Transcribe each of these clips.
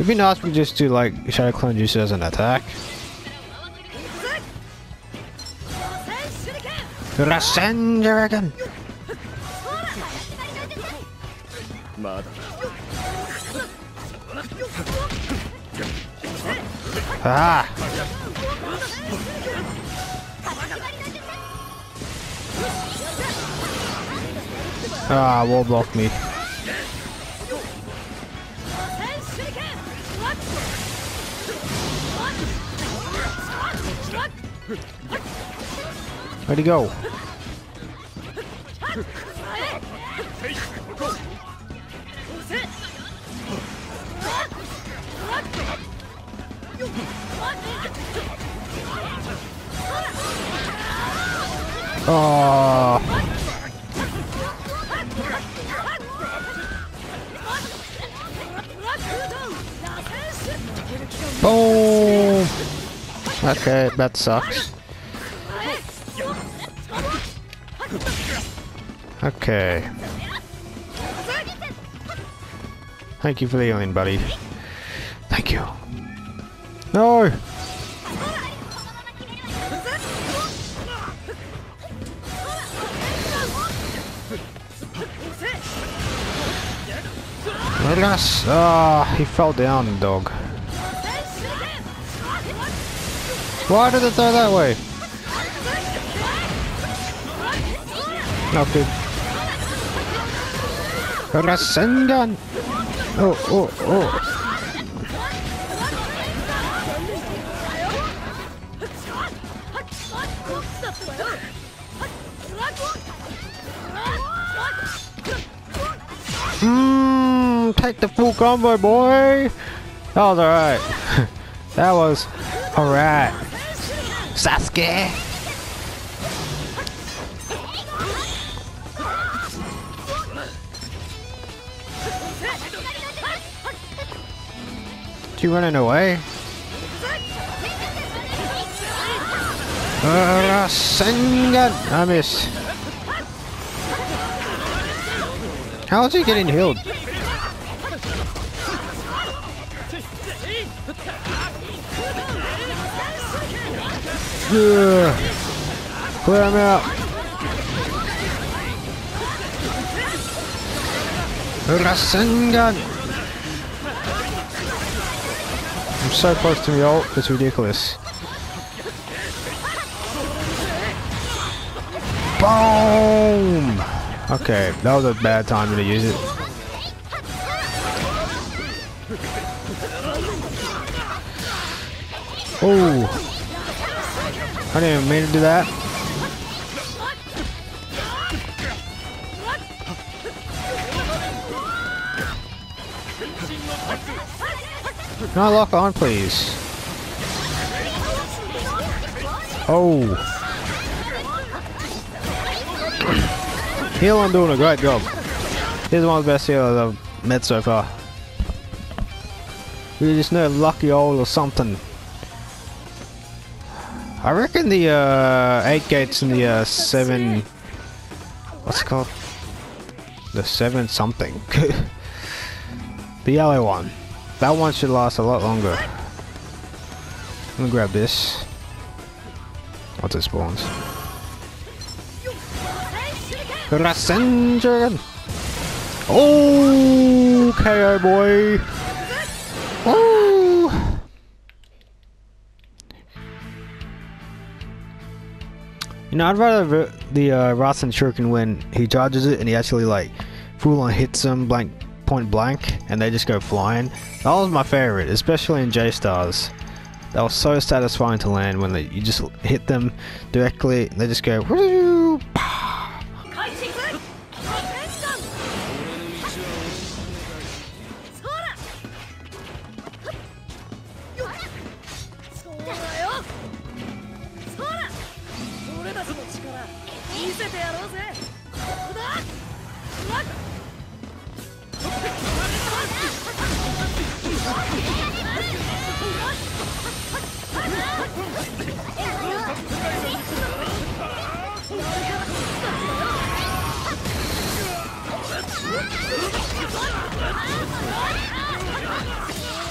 It'd be nice if we just do like Shadow Clone Jutsu as an attack. Rasengan! Ah! Ah, wall blocked me. Where'd he go? Oh. Boom. Okay, that sucks. Okay. Thank you for the healing, buddy. Thank you. No! Let us! Ah, he fell down, dog. Why did it throw that way? Not good. Rasengan! Oh, oh, oh. Take the full combo, boy! That was alright. That was alright. Sasuke! You running away? Rasengan! I miss. How is he getting healed? Clear him out. Rasengan! I'm so close to the ult, it's ridiculous. Boom! Okay, that was a bad time to use it. Oh! I didn't even mean to do that. Can I lock on, please? Oh! Heal, I'm doing a great job. He's one of the best healers I've met so far. We just need lucky old or something. I reckon the 8 gates and the 7... What's it called? The 7 something. The yellow one. That one should last a lot longer. I'm gonna grab this. Once it spawns. Rasengan! Oh, KO boy! Oh! You know, I'd rather the Rasen Shuriken when he charges it and he actually like full on hits them point blank and they just go flying. That was my favorite, especially in J-Stars. That was so satisfying to land when you just hit them directly and they just go woo,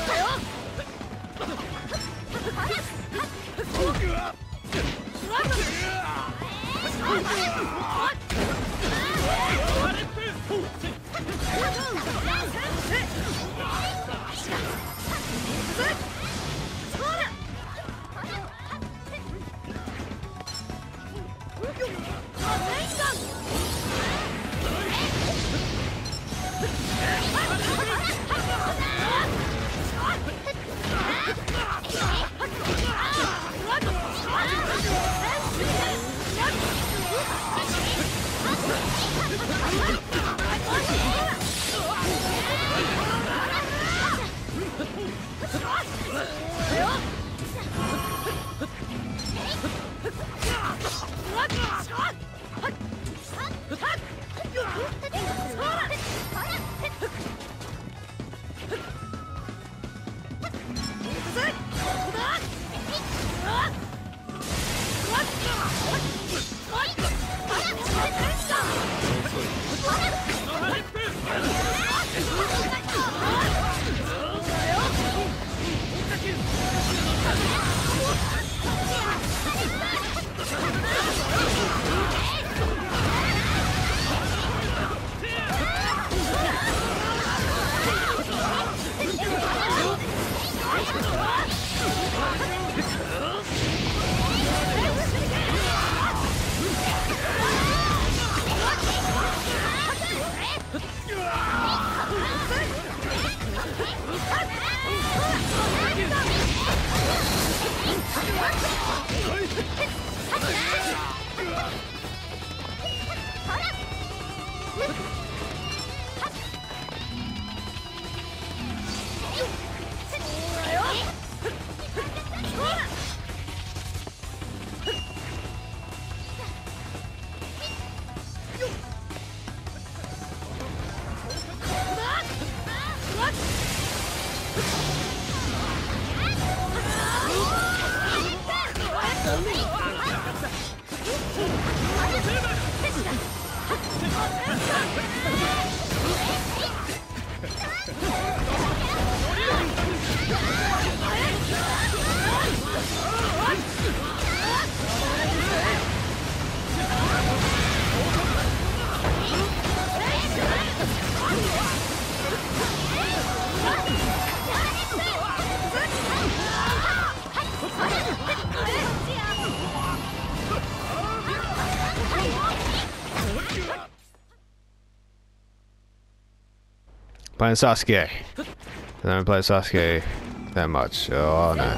Playing Sasuke. I don't play Sasuke that much. Oh no.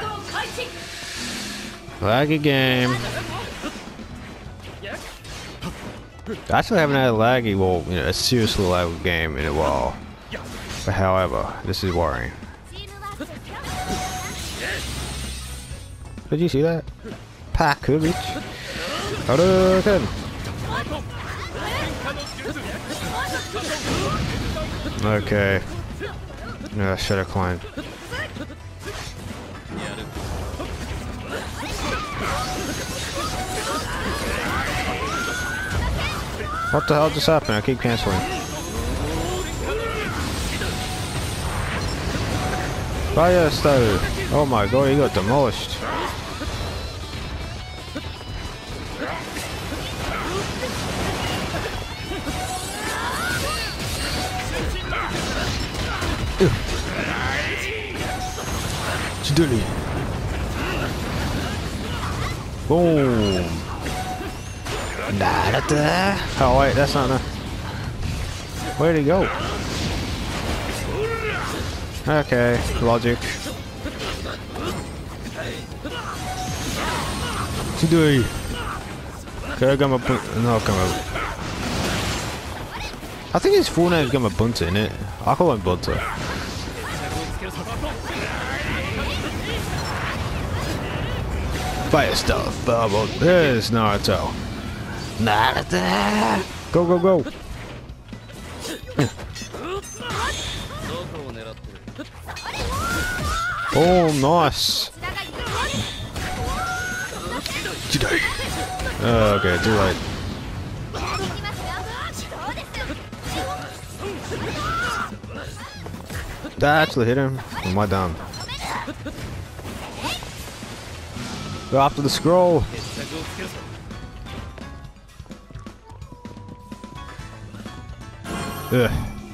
Laggy game. I actually haven't had a laggy, well, you know, a seriously laggy game in a while. But however, this is worrying. Did you see that? Pakulich. Hadouken. Okay. Shadow Climb. What the hell just happened? I keep canceling. Fire stove! Oh my god, he got demolished. Chidori. Boom. Narata. Oh wait, that's not enough. Where'd he go? Okay, logic. Chidori. Kagama no, Kama. I think his full name's Gamabunta, innit? I call him Bunta. Fire stuff, bubble. There's Naruto. Naruto! Go, go, go! Oh, nice! Okay, too late. That actually hit him. Am I dumb? Go after the scroll. Ugh.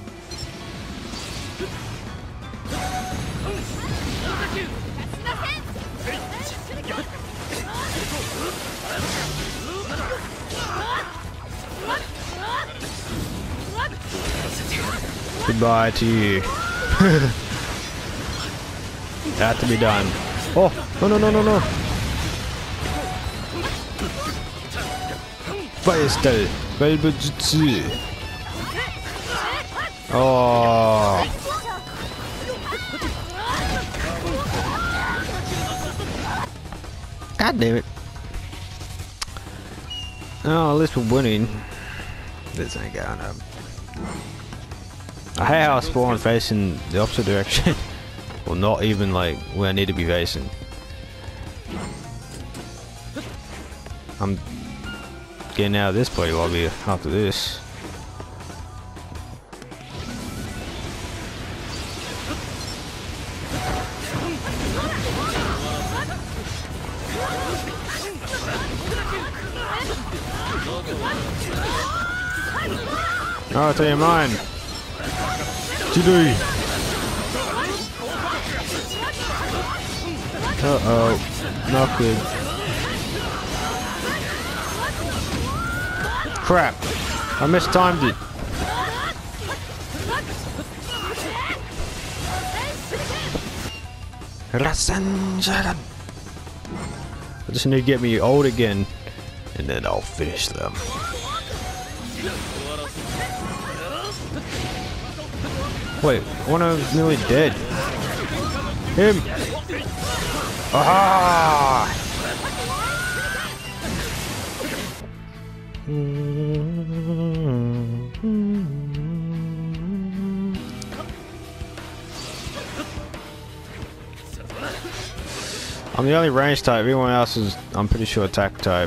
Goodbye to you. Had to be done. Oh, no, no, no, no, no. Fire style. Velbujutsu. Oh. God damn it. Oh, at least we're winning. This ain't going up. I hate how I spawn facing the opposite direction. Well, not even like where I need to be facing. I'm getting out of this bloody lobby after this. Oh, I'll tell you mine. GD. Uh-oh. Not good. Crap. I mistimed it. Rasenjaren. I just need to get me old again, and then I'll finish them. Wait, one of them's nearly dead. Him! Aha! I'm the only range type, everyone else is, I'm pretty sure, attack type.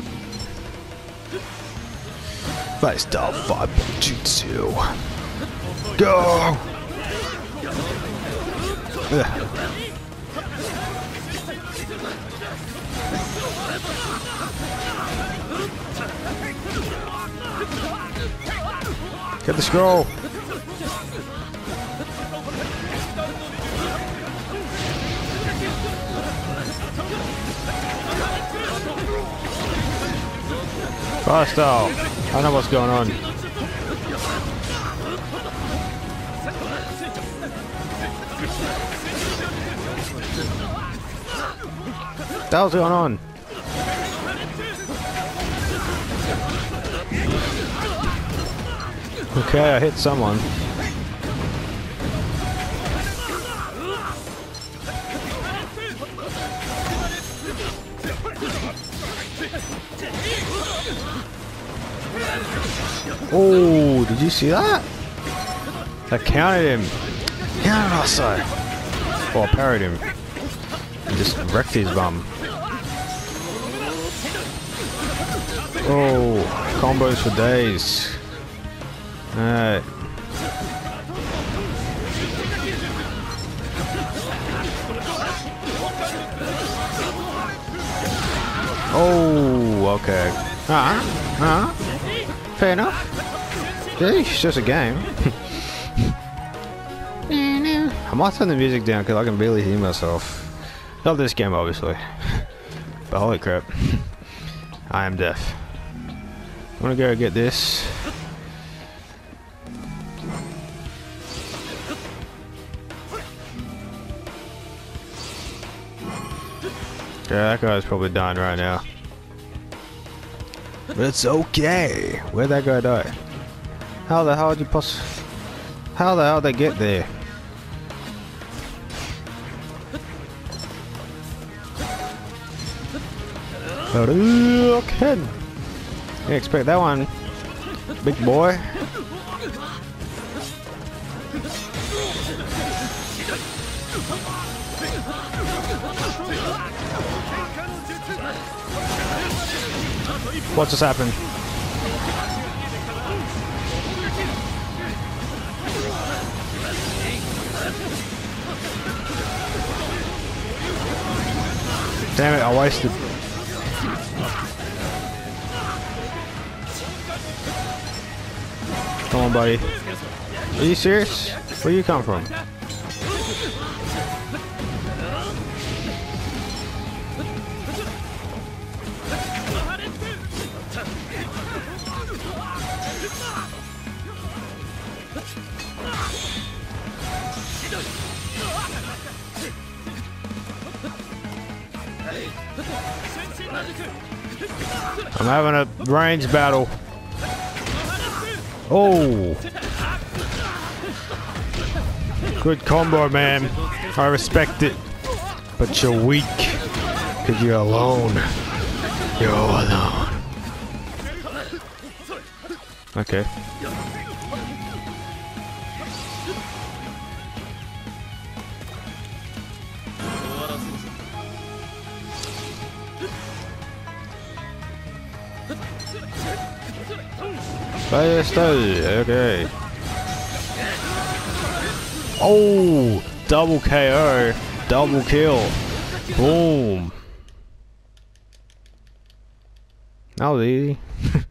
Lifestyle 5.22. Go! Ugh. Get the scroll! Fast out! I know what's going on. What the hell's going on? Okay, I hit someone. Oh, did you see that? I counted him. Counted also. Oh, I parried him. And just wrecked his bum. Oh, combos for days. Alright. Oh, okay. Fair enough. Sheesh, it's just a game. I might turn the music down because I can barely hear myself. Not this game, obviously. But holy crap. I am deaf. I'm gonna go get this. Yeah, that guy's probably dying right now. But it's okay. Where'd that guy die? How the hell did you How the hell did they get there? Okay. Didn't expect that one. Big boy. What just happened? Damn it, I wasted. Come on, buddy. Are you serious? Where you come from? I'm having a range battle. Oh! Good combo, man. I respect it. But you're weak. Because you're alone. You're alone. Okay. Okay. Oh, double KO, double kill, boom. That was easy.